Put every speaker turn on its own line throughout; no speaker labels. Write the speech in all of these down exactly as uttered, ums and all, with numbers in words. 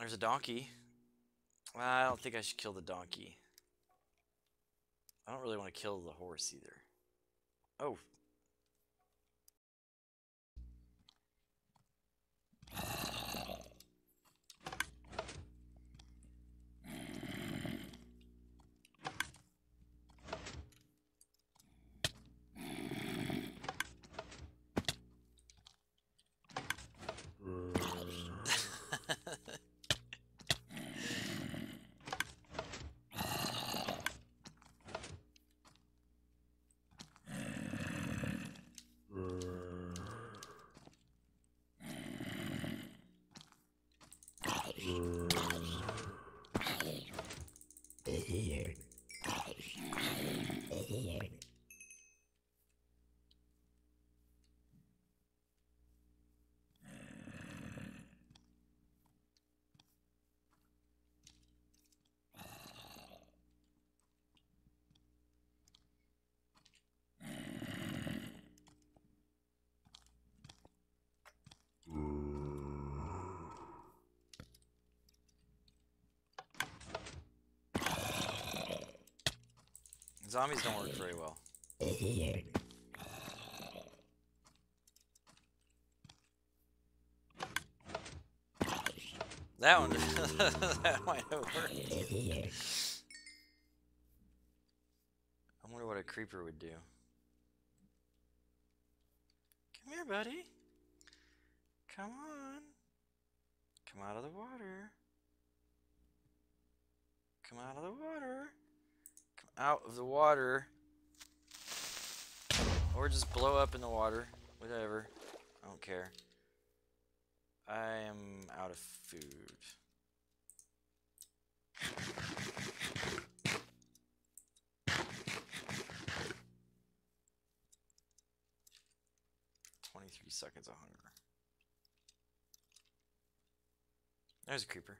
There's a donkey. Well, I don't think I should kill the donkey. I don't really want to kill the horse either. Oh. Zombies don't work very well. That one, that might have worked. I wonder what a creeper would do. Come here, buddy. Come on. Come out of the water. Come out of the water. Out of the water, or just blow up in the water, whatever. I don't care. I am out of food. Twenty-three seconds of hunger. There's a creeper.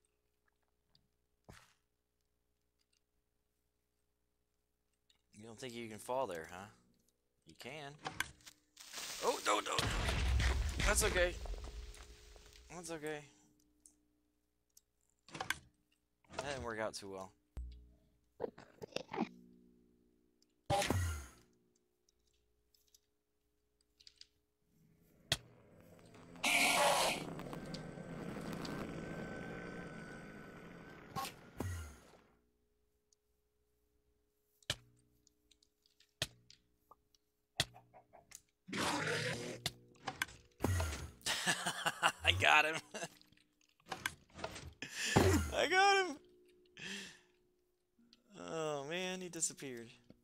You don't think you can fall there, huh? You can. Oh, no, no. That's okay. That's okay. That didn't work out too well. I got him. I got him. Oh man, he disappeared.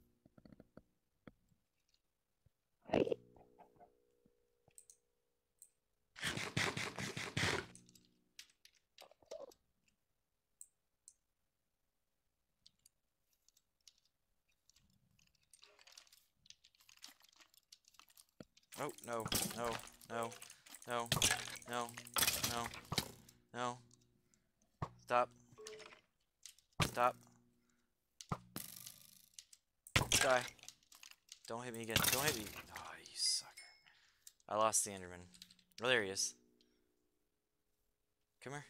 Oh, no, no, no, no, no, no, no. Stop. Stop. Die. Don't hit me again. Don't hit me. Oh, you sucker. I lost the Enderman. Oh, there he is. Come here.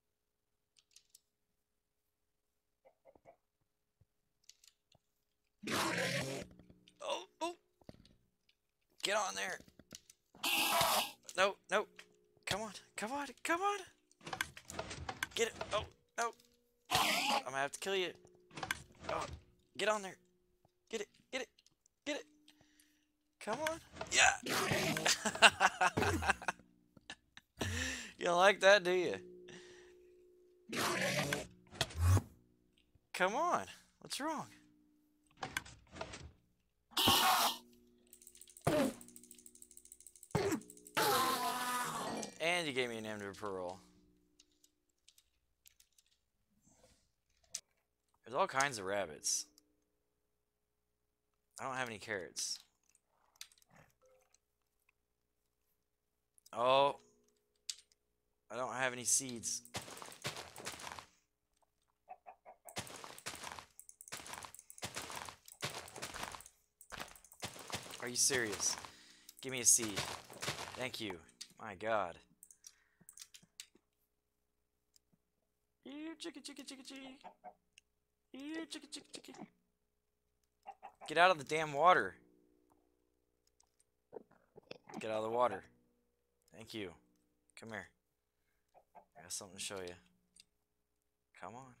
Oh, oh. Get on there. No, no. Come on. Come on. Come on. Get it. Oh, no. I'm gonna have to kill you. Oh, get on there. Get it. Get it. Get it. Come on. Yeah. You don't like that, do you? Come on. What's wrong? And you gave me an Ender Pearl. There's all kinds of rabbits. I don't have any carrots. Oh. I don't have any seeds. Are you serious? Give me a seed. Thank you. My God. Here, chicka, chicka, chicka, chicka. Here, chicka, chicka, chicka. Get out of the damn water. Get out of the water. Thank you. Come here. I got something to show you. Come on.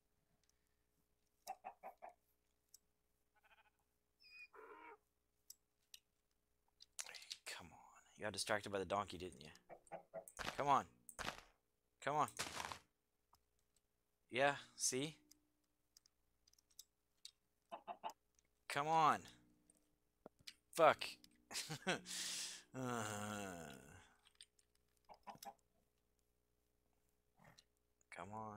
Come on. You got distracted by the donkey, didn't you? Come on. Come on. Yeah, see? Come on. Fuck. uh. Come on.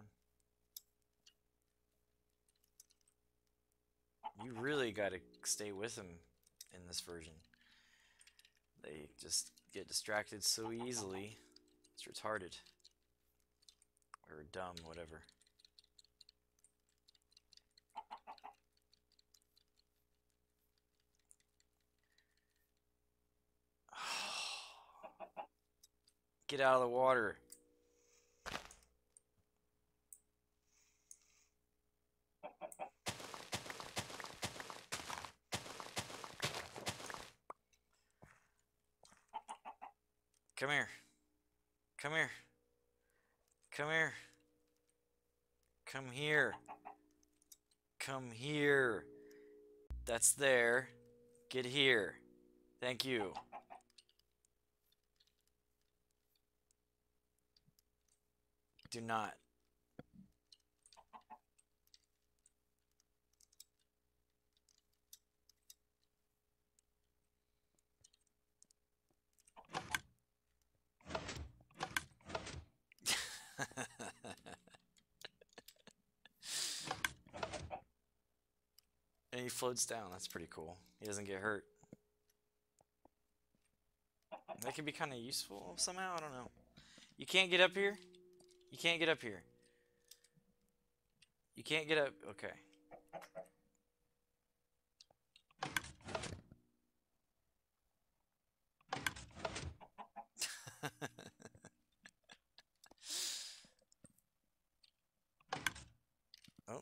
You really gotta stay with them in this version. They just get distracted so easily. It's retarded. Or dumb, whatever. Get out of the water. Come here. Come here. Come here. Come here. Come here. That's there. Get here. Thank you. Do not. And he floats down. That's pretty cool. He doesn't get hurt. That could be kind of useful somehow. I don't know. You can't get up here? You can't get up here. You can't get up. Okay. Oh.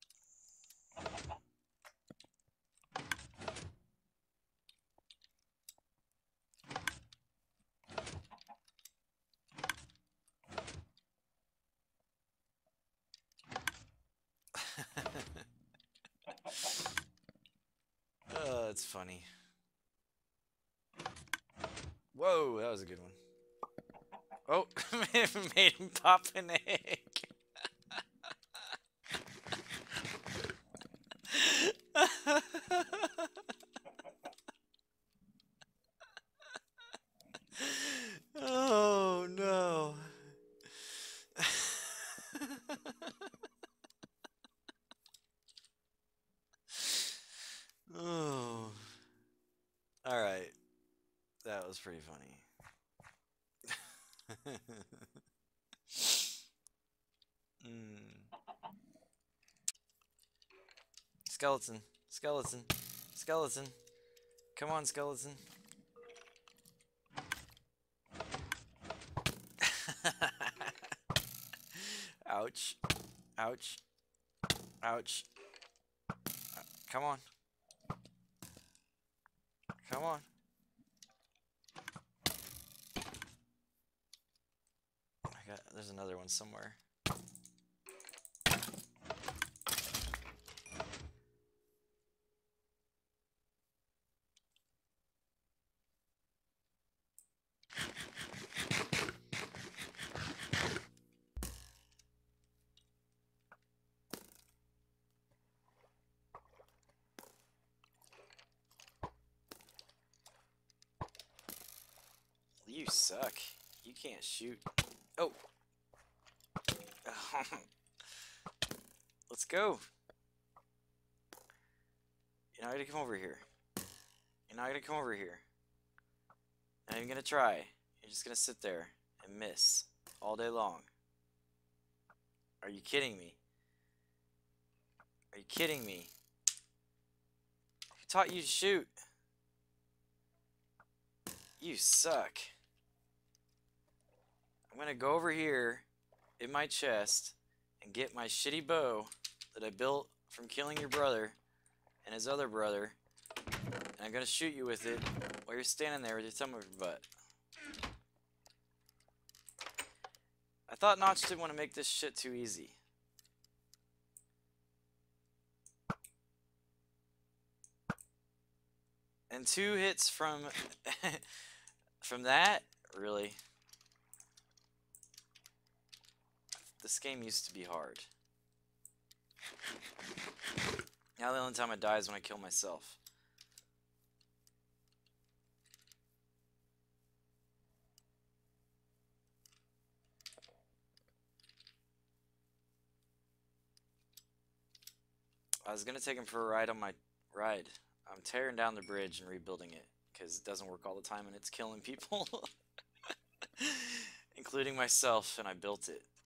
Oh, that's funny. Whoa, that was a good one. Oh, made him pop an egg. Oh no. Oh. All right. That was pretty funny. mm. Skeleton. Skeleton. Skeleton. Come on, skeleton. Ouch. Ouch. Ouch. Uh, come on. Come on. I got, there's another one somewhere. You suck. You can't shoot. Oh. Let's go. You're not gonna come over here. You're not gonna come over here. Not even gonna try. You're just gonna sit there and miss all day long. Are you kidding me? Are you kidding me? Who taught you to shoot? You suck. I'm gonna go over here in my chest and get my shitty bow that I built from killing your brother and his other brother, and I'm gonna shoot you with it while you're standing there with your thumb over your butt. I thought Notch didn't want to make this shit too easy. And two hits from from that, really. This game used to be hard. Now the only time I die is when I kill myself. I was gonna take him for a ride on my ride. I'm tearing down the bridge and rebuilding it because it doesn't work all the time and it's killing people, including myself, and I built it.